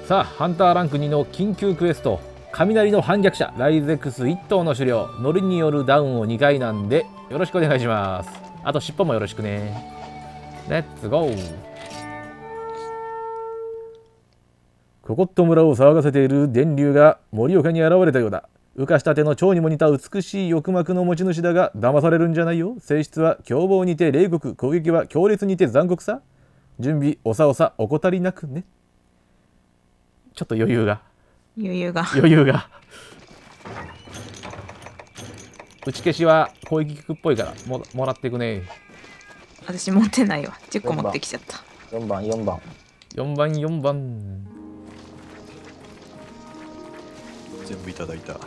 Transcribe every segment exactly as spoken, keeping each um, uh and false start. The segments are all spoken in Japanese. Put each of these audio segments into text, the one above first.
さあハンターランクにの緊急クエスト、雷の反逆者ライゼックスいっ頭の狩猟、ノリによるダウンをにかいなんでよろしくお願いします。あと尻尾もよろしくね。レッツゴー。ココット村を騒がせている電流が盛岡に現れたようだ。浮かしたての蝶にも似た美しい翼膜の持ち主だが騙されるんじゃないよ。性質は凶暴にて冷酷、攻撃は強烈にて残酷さ。準備おさおさ怠りなくね。ちょっと余裕が余裕が余裕が打ち消しは攻撃効くっぽいからももらっていくね。 私持ってないわ。じゅっこ持ってきちゃった。 よんばんよんばんよんばんよんばん全部いただいた。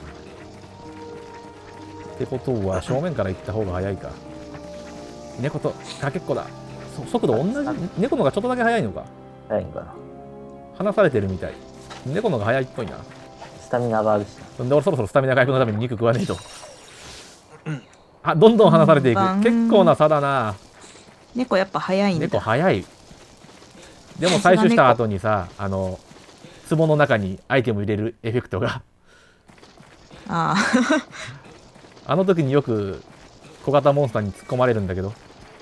ってことは正面から行った方が早いか。猫とかけっこだ。速度同じ。猫のがちょっとだけ速いのか。 早いんかな。 離されてるみたい。猫のが速いっぽいな。 スタミナがあるし。 で俺そろそろスタミナ回復のために肉食わねえと。あ、どんどん離されていく。結構な差だな。 猫やっぱ速いんだ。 猫速い。でも採取した後にさ、あの壺の中にアイテム入れるエフェクトがああの時によく小型モンスターに突っ込まれるんだけど、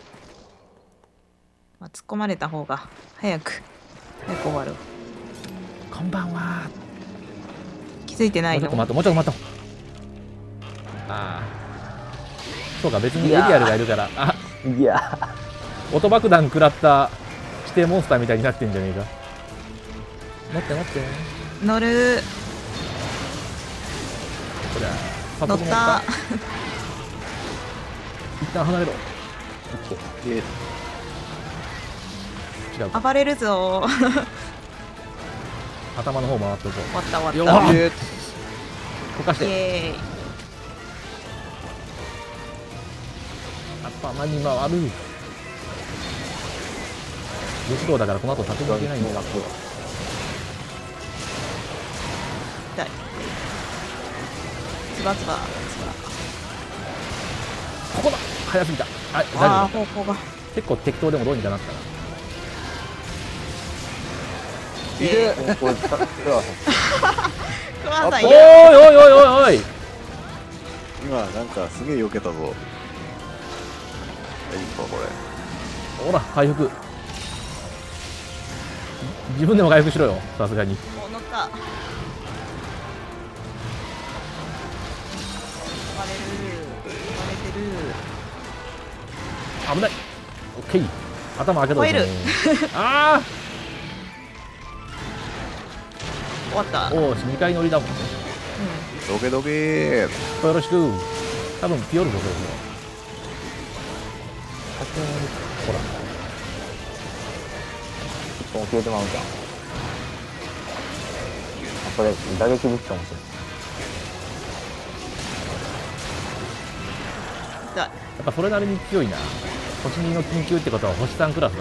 まあ、突っ込まれた方が早く早く終わる。 こんばんは。 気づいてないの。 もうちょっと待ってもうちょっと待ってああそうか、別にエリアルがいるから。あいや音爆弾食らった指定モンスターみたいになってんじゃねえか。持って持って乗る。 こりゃ乗った。 一旦離れろ。 え違うか。 暴れるぞ。 頭の方回っとこ終わった終う。よわった。 っえ溶かしイて。 エーイ。 頭に回る。武士道だからこの後立ていけないんだ。 痛い。つばつばつば。 ここだ。早すぎた。あ、大丈ああ夫。 方向が。 結構適当でもどうにかなったな。 いでこれこれはおいクワさんや。 おいおいおいおい。 今なんかすげえ避けたぞ。大丈夫かこれ。 ほら回復。自分でも回復しろよ、さすがに。 お乗った。暴れる暴れてる。 危ない。オッケー。頭開けといてね。あ終わった。 あ。おお、にかい乗りだもんね。 どけどけー。 よろしく。多分ピオルぞ、それも。ほら。 一本消えてまうじゃん。あ、これ打撃物かもしれ痛い。 やっぱそれなりに強いな。星にの緊急ってことは星さんクラスだ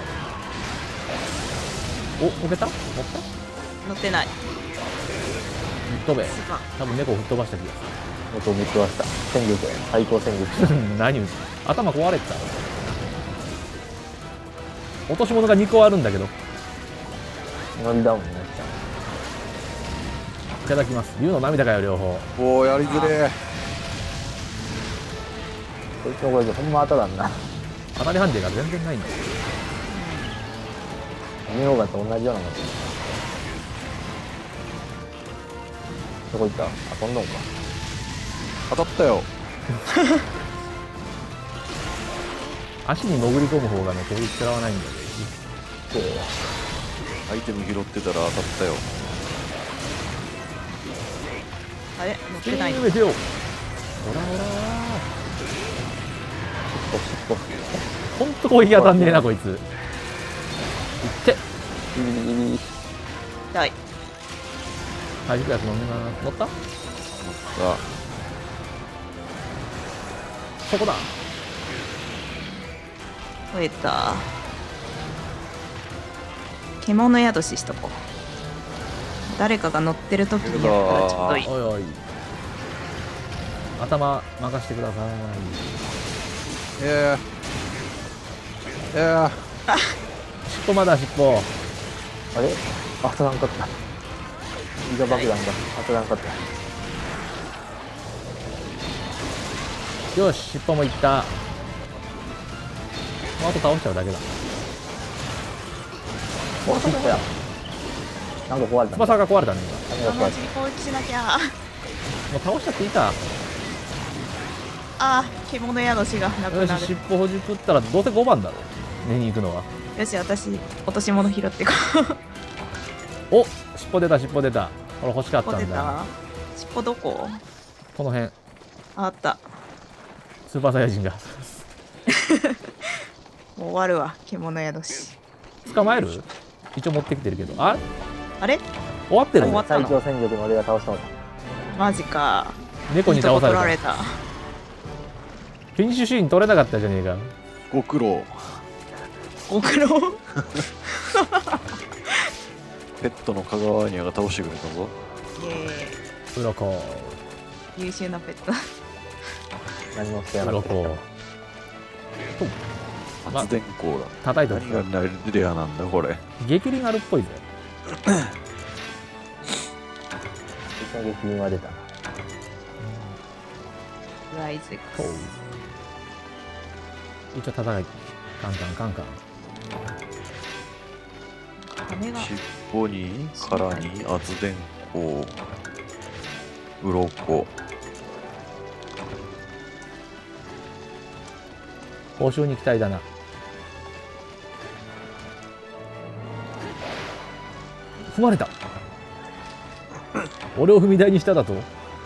もん。お、こけた？乗った？ 乗ってない。 吹っ飛べ。 すまん。 多分猫を吹っ飛ばした気がない。元ぶっ飛ばした。戦力や。最高戦力。 する。何言う頭壊れてた。落とし物がにこあるんだけど。 乗りだもんね。 いただきます。竜の涙かよ、両方。 おおやりづれー。 こいつのこれでほんま当たらんな。 当たり判定が全然ないんだよ。 ミオガと同じようなもん。どこ行った？あ、飛んどんか。 当たったよ。 足に潜り込む方がね、攻撃食らわないんだよ。 アイテム拾ってたら当たったよ。 あれ乗ってない。 やめてよ。オラオラ尻尾尻尾。 ほんと攻撃当たんねえな、こいつ。いってビリビリビリ。 痛い。 回復薬飲んでます。乗ったさそこだ。 増えた。獣宿ししとこう。誰かが乗ってる時にやったらちょうどいい。 おいおい。頭任してください。 あいやいやいや尻尾まだ尻尾。 あれ？あ、当たらんかった。 イガ爆弾が当たらんかった。 よし、尻尾もいった。もうあと倒しちゃうだけだ。 お、尻尾や。なんか壊れた。 翼が壊れたね、 何が壊れあ、マジに攻撃しなきゃ。 今。もう倒しちゃっていいか。 あー、獣宿がなくよし、 なる。 尻尾ほじくったらどうせごばんだろ。寝に行くのは。 よし、私落とし物拾ってこう。 お、尻尾出た、尻尾出た。これ欲しかっここ出たんだ。 た。尻尾どこ？ この辺、 あった。 スーパーサイヤ人が。 もう終わるわ、獣宿し。 捕まえる？一応持ってきてるけど。ああれ？ 終わってる終わったの？ 最強戦力の俺が倒したのか。 マジか。 猫に倒された。 いいとこ取られフィニッシュシーン取れなかったじゃねえか。 ご苦労。 た。ご苦労。 ペットの香川ニャが倒してくれたぞ。 イエうろこ、 ーイ。優秀なペット。 何もしてやうらなかっろこ。ま発電光だ。 叩いとく何がレアなんだこれ。 激鱗あるっぽいぜ。 た。一緒に激輪は出たな。 ライズエックほう。 ス。 一応叩いて。カンカンカンカン。 羽が。 尻尾に殻に圧電光。鱗。 報酬に期待だな。踏まれた。俺を踏み台にしただと。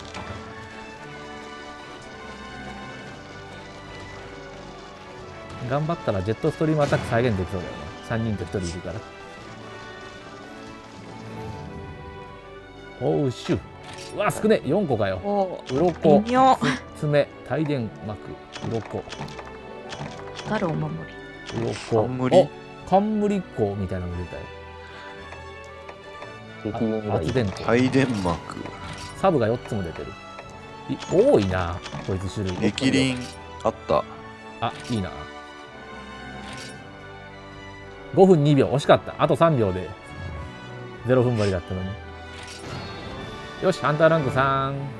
頑張ったらジェットストリームアタック再現できそうだよね。さんにんとひとりいるから。おうしゅ。うわ少ね。よんこかよ。 おうろこ、 微妙。 爪、帯電膜、うろこ、 光るお守り。 うろこ。 冠お、冠粉みたいなの出たよ。 激輪がいい。 あ圧電光。 帯電膜。 サブがよっつも出てる。い多いな、こいつ種類。 激鱗あった。 あ、いいな。ごふんにびょう、惜しかった。あとさんびょうでゼロふんばりだったのに。よし、ハンターランクさん。